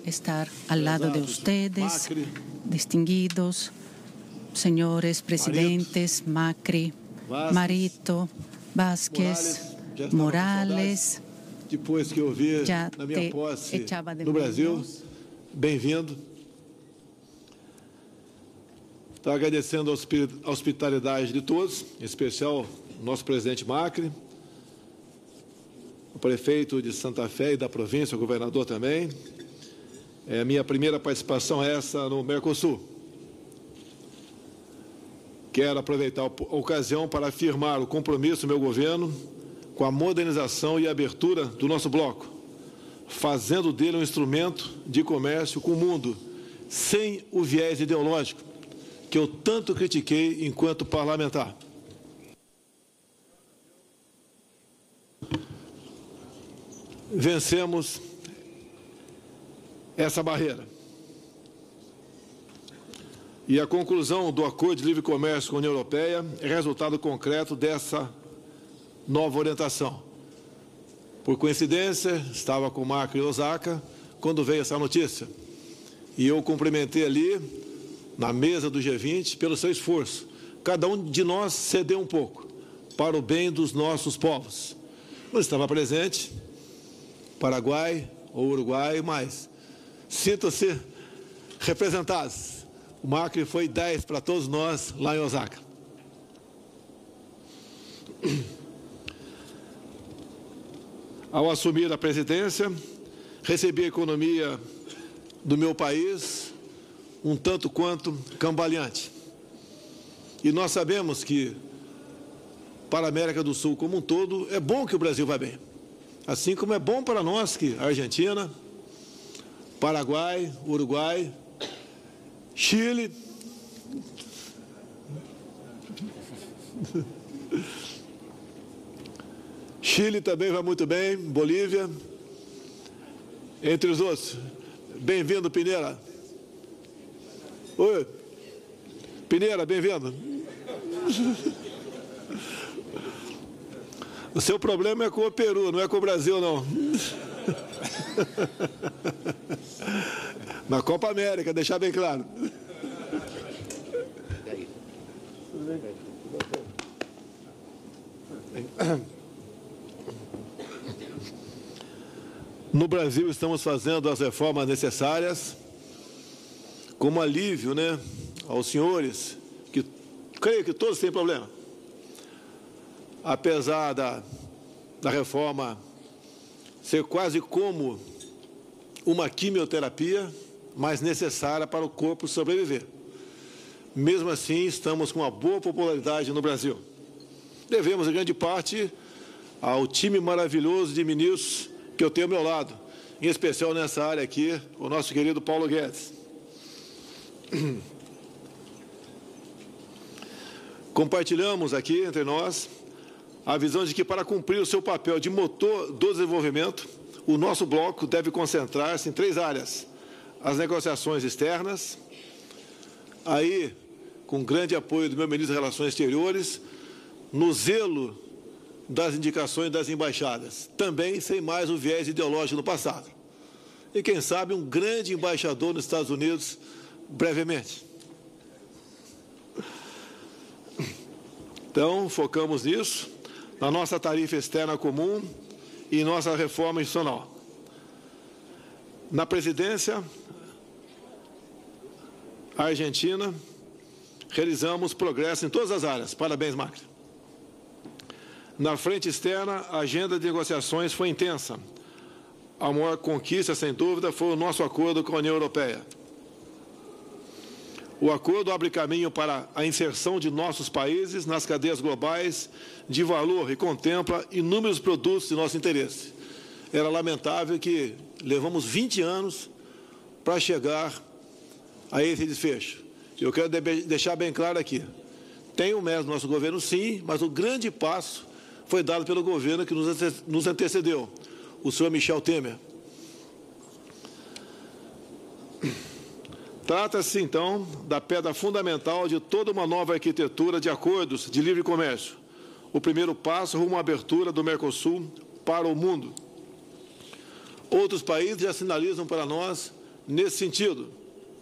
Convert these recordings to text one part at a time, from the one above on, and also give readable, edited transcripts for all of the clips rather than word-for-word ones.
estar al lado de ustedes, distinguidos señores presidentes Macri, Marito, Vázquez, Morales. Depois que eu vi na minha posse no Brasil, bem-vindo. Estou agradecendo a hospitalidade de todos, em especial o nosso presidente Macri, o prefeito de Santa Fé e da província, o governador também. É a minha primeira participação essa no Mercosul. Quero aproveitar a ocasião para afirmar o compromisso do meu governo com a modernização e abertura do nosso bloco, fazendo dele um instrumento de comércio com o mundo, sem o viés ideológico que eu tanto critiquei enquanto parlamentar. Vencemos essa barreira. E a conclusão do Acordo de Livre Comércio com a União Europeia é resultado concreto dessa nova orientação. Por coincidência, estava com o Macri em Osaka quando veio essa notícia. E eu cumprimentei ali, na mesa do G20, pelo seu esforço. Cada um de nós cedeu um pouco para o bem dos nossos povos. Não estava presente, Paraguai ou Uruguai, mas sintam-se representados. O Macri foi 10 para todos nós lá em Osaka. Ao assumir a presidência, recebi a economia do meu país um tanto quanto cambaleante. E nós sabemos que, para a América do Sul como um todo, é bom que o Brasil vá bem. Assim como é bom para nós que a Argentina, Paraguai, Uruguai, Chile, Chile também vai muito bem, Bolívia, entre os outros. Bem-vindo, Pineira. Oi, Pineira, bem-vindo. O seu problema é com o Peru, não é com o Brasil, não. Na Copa América, deixar bem claro. No Brasil, estamos fazendo as reformas necessárias como alívio, aos senhores, que creio que todos têm problema. Apesar da reforma ser quase como uma quimioterapia, mas necessária para o corpo sobreviver. Mesmo assim, estamos com uma boa popularidade no Brasil. Devemos, em grande parte, ao time maravilhoso de ministros que eu tenho ao meu lado, em especial nessa área aqui, o nosso querido Paulo Guedes. Compartilhamos aqui entre nós a visão de que, para cumprir o seu papel de motor do desenvolvimento, o nosso bloco deve concentrar-se em 3 áreas: as negociações externas, aí, com grande apoio do meu ministro das Relações Exteriores, no zelo das indicações das embaixadas, também sem mais o viés ideológico no passado. E, quem sabe, um grande embaixador nos Estados Unidos, brevemente. Então, focamos nisso, na nossa tarifa externa comum e nossa reforma institucional. Na presidência argentina, realizamos progresso em todas as áreas. Parabéns, Macri. Na frente externa, a agenda de negociações foi intensa. A maior conquista, sem dúvida, foi o nosso acordo com a União Europeia. O acordo abre caminho para a inserção de nossos países nas cadeias globais de valor e contempla inúmeros produtos de nosso interesse. Era lamentável que levamos 20 anos para chegar a esse desfecho. Eu quero deixar bem claro aqui. Tem o mérito do nosso governo, sim, mas o grande passo foi dado pelo governo que nos antecedeu, o senhor Michel Temer. Trata-se, então, da pedra fundamental de toda uma nova arquitetura de acordos de livre comércio. O primeiro passo rumo à abertura do Mercosul para o mundo. Outros países já sinalizam para nós nesse sentido.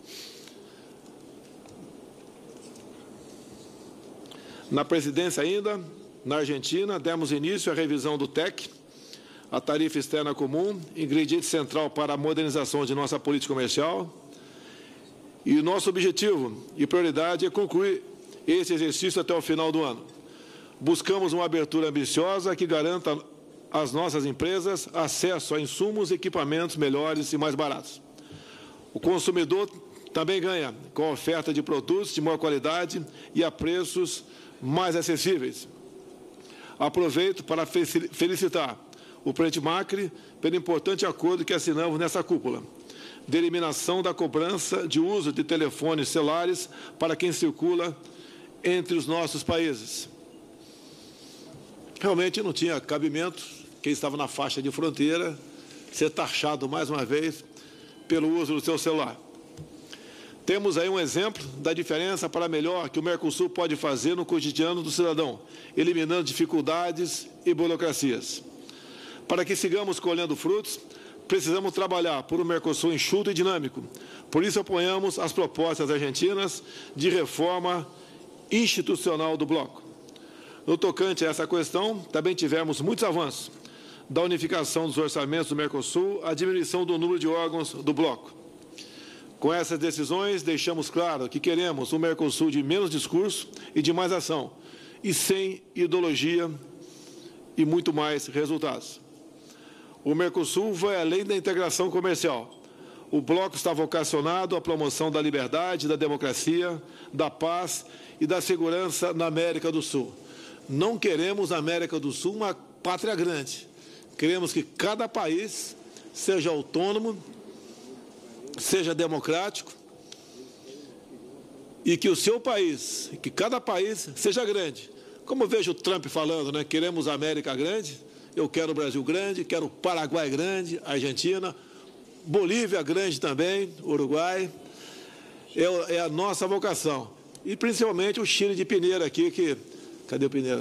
Na presidência ainda, na Argentina, demos início à revisão do TEC, a tarifa externa comum, ingrediente central para a modernização de nossa política comercial. E o nosso objetivo e prioridade é concluir esse exercício até o final do ano. Buscamos uma abertura ambiciosa que garanta às nossas empresas acesso a insumos e equipamentos melhores e mais baratos. O consumidor também ganha com a oferta de produtos de maior qualidade e a preços mais acessíveis. Aproveito para felicitar o presidente Macri pelo importante acordo que assinamos nessa cúpula, de eliminação da cobrança de uso de telefones celulares para quem circula entre os nossos países. Realmente não tinha cabimento quem estava na faixa de fronteira ser taxado mais uma vez pelo uso do seu celular. Temos aí um exemplo da diferença para melhor que o Mercosul pode fazer no cotidiano do cidadão, eliminando dificuldades e burocracias. Para que sigamos colhendo frutos, precisamos trabalhar por um Mercosul enxuto e dinâmico. Por isso, apoiamos as propostas argentinas de reforma institucional do bloco. No tocante a essa questão, também tivemos muitos avanços, da unificação dos orçamentos do Mercosul à diminuição do número de órgãos do bloco. Com essas decisões, deixamos claro que queremos um Mercosul de menos discurso e de mais ação, e sem ideologia e muito mais resultados. O Mercosul vai além da integração comercial. O bloco está vocacionado à promoção da liberdade, da democracia, da paz e da segurança na América do Sul. Não queremos a América do Sul uma pátria grande. Queremos que cada país seja autônomo, seja democrático e que o seu país, que cada país seja grande. Como eu vejo o Trump falando, né? Queremos a América grande, eu quero o Brasil grande, quero o Paraguai grande, a Argentina, Bolívia grande também, Uruguai. É a nossa vocação. E principalmente o Chile de Pineira aqui, que... Cadê o Pineira?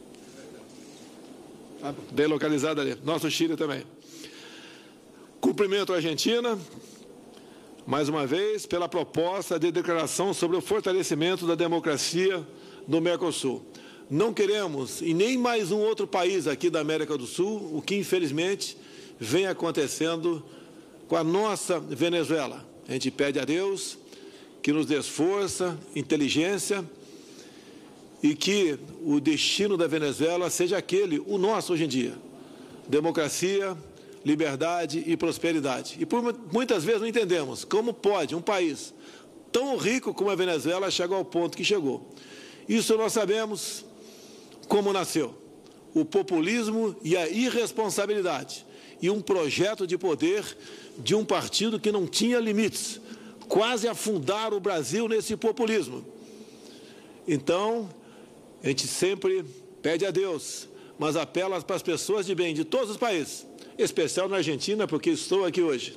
Bem localizado ali. Nosso Chile também. Cumprimento a Argentina, mais uma vez, pela proposta de declaração sobre o fortalecimento da democracia do Mercosul. Não queremos, e nem mais um outro país aqui da América do Sul, o que infelizmente vem acontecendo com a nossa Venezuela. A gente pede a Deus que nos dê força, inteligência e que o destino da Venezuela seja aquele, o nosso hoje em dia. Democracia, liberdade e prosperidade. E por muitas vezes não entendemos como pode um país tão rico como a Venezuela chegar ao ponto que chegou. Isso nós sabemos como nasceu. O populismo e a irresponsabilidade. E um projeto de poder de um partido que não tinha limites. Quase afundaram o Brasil nesse populismo. Então, a gente sempre pede a Deus, mas apela para as pessoas de bem de todos os países, em especial na Argentina, porque estou aqui hoje.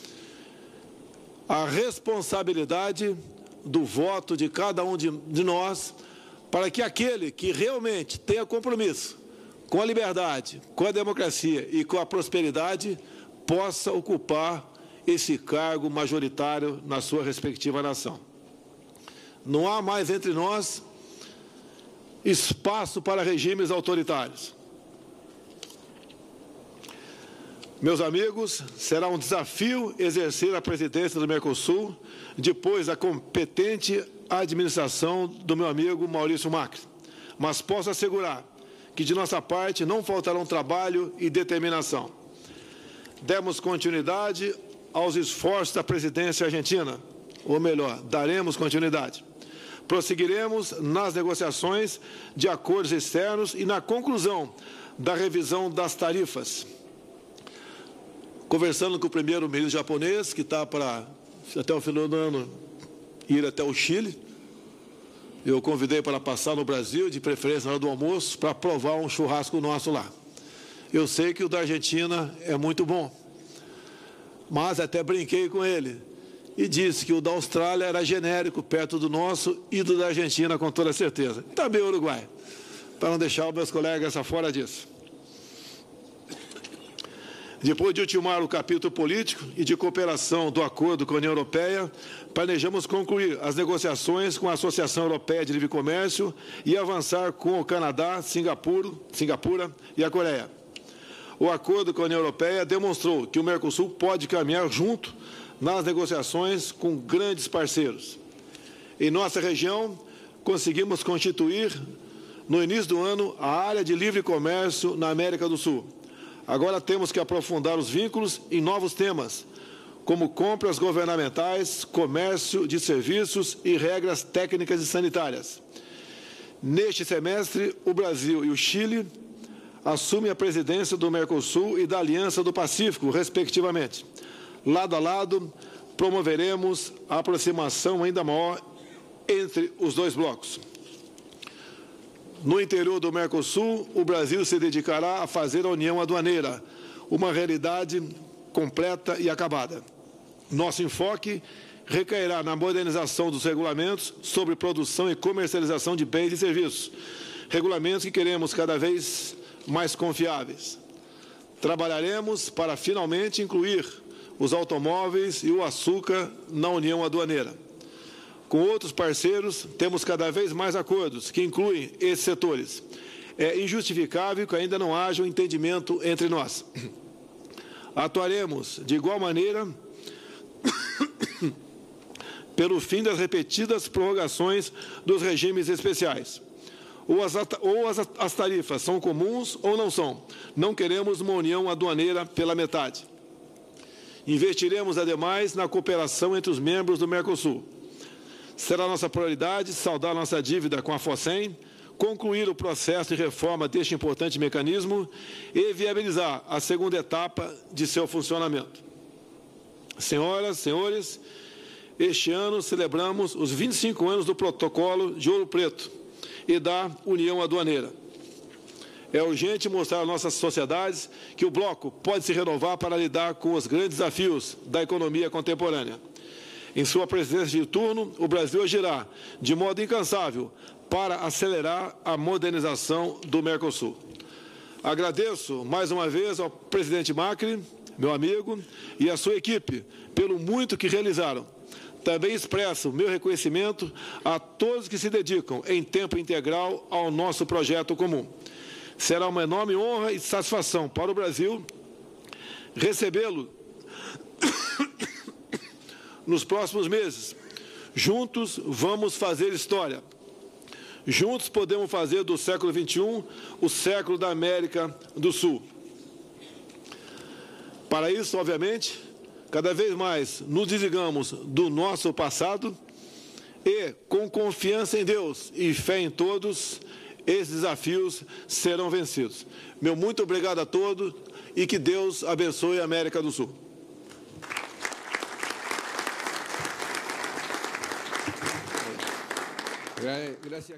A responsabilidade do voto de cada um de nós, para que aquele que realmente tenha compromisso com a liberdade, com a democracia e com a prosperidade, possa ocupar esse cargo majoritário na sua respectiva nação. Não há mais entre nós espaço para regimes autoritários. Meus amigos, será um desafio exercer a presidência do Mercosul depois da competente administração do meu amigo Maurício Macri. Mas posso assegurar que de nossa parte não faltarão trabalho e determinação. Demos continuidade aos esforços da presidência argentina, ou melhor, daremos continuidade. Prosseguiremos nas negociações de acordos externos e na conclusão da revisão das tarifas. Conversando com o primeiro-ministro japonês, que está para, até o final do ano, ir até o Chile, eu convidei para passar no Brasil, de preferência na hora do almoço, para provar um churrasco nosso lá. Eu sei que o da Argentina é muito bom, mas até brinquei com ele e disse que o da Austrália era genérico, perto do nosso, e do da Argentina, com toda certeza. Também o Uruguai, para não deixar os meus colegas fora disso. Depois de ultimar o capítulo político e de cooperação do acordo com a União Europeia, planejamos concluir as negociações com a Associação Europeia de Livre Comércio e avançar com o Canadá, Singapura e a Coreia. O acordo com a União Europeia demonstrou que o Mercosul pode caminhar junto nas negociações com grandes parceiros. Em nossa região, conseguimos constituir, no início do ano, a área de livre comércio na América do Sul. Agora temos que aprofundar os vínculos em novos temas, como compras governamentais, comércio de serviços e regras técnicas e sanitárias. Neste semestre, o Brasil e o Chile assumem a presidência do Mercosul e da Aliança do Pacífico, respectivamente. Lado a lado, promoveremos a aproximação ainda maior entre os dois blocos. No interior do Mercosul, o Brasil se dedicará a fazer a União Aduaneira, uma realidade completa e acabada. Nosso enfoque recairá na modernização dos regulamentos sobre produção e comercialização de bens e serviços, regulamentos que queremos cada vez mais confiáveis. Trabalharemos para finalmente incluir os automóveis e o açúcar na União Aduaneira. Com outros parceiros, temos cada vez mais acordos que incluem esses setores. É injustificável que ainda não haja um entendimento entre nós. Atuaremos, de igual maneira, pelo fim das repetidas prorrogações dos regimes especiais. Ou as tarifas são comuns ou não são. Não queremos uma união aduaneira pela metade. Investiremos, ademais, na cooperação entre os membros do Mercosul. Será nossa prioridade saldar nossa dívida com a FOSEM, concluir o processo de reforma deste importante mecanismo e viabilizar a segunda etapa de seu funcionamento. Senhoras, senhores, este ano celebramos os 25 anos do Protocolo de Ouro Preto e da União Aduaneira. É urgente mostrar às nossas sociedades que o bloco pode se renovar para lidar com os grandes desafios da economia contemporânea. Em sua presidência de turno, o Brasil agirá de modo incansável para acelerar a modernização do Mercosul. Agradeço mais uma vez ao presidente Macri, meu amigo, e à sua equipe pelo muito que realizaram. Também expresso meu reconhecimento a todos que se dedicam em tempo integral ao nosso projeto comum. Será uma enorme honra e satisfação para o Brasil recebê-lo nos próximos meses. Juntos vamos fazer história. Juntos podemos fazer do século XXI o século da América do Sul. Para isso, obviamente, cada vez mais nos desligamos do nosso passado e, com confiança em Deus e fé em todos, esses desafios serão vencidos. Meu muito obrigado a todos e que Deus abençoe a América do Sul. Gracias.